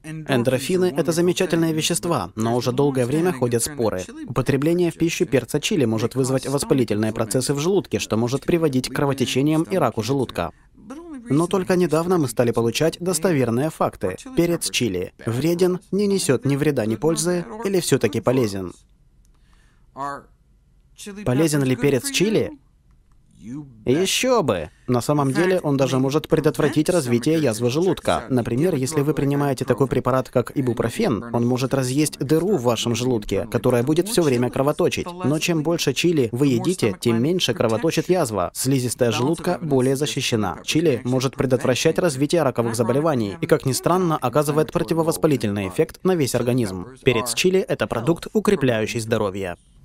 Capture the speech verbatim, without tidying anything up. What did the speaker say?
Эндорфины — это замечательные вещества, но уже долгое время ходят споры. Употребление в пищу перца чили может вызвать воспалительные процессы в желудке, что может приводить к кровотечениям и раку желудка. Но только недавно мы стали получать достоверные факты. Перец чили вреден, не несет ни вреда, ни пользы, или все-таки полезен? Полезен ли перец чили? Еще бы! На самом деле он даже может предотвратить развитие язвы желудка. Например, если вы принимаете такой препарат, как ибупрофен, он может разъесть дыру в вашем желудке, которая будет все время кровоточить. Но чем больше чили вы едите, тем меньше кровоточит язва. Слизистая желудка более защищена. Чили может предотвращать развитие раковых заболеваний и, как ни странно, оказывает противовоспалительный эффект на весь организм. Перец чили — это продукт, укрепляющий здоровье.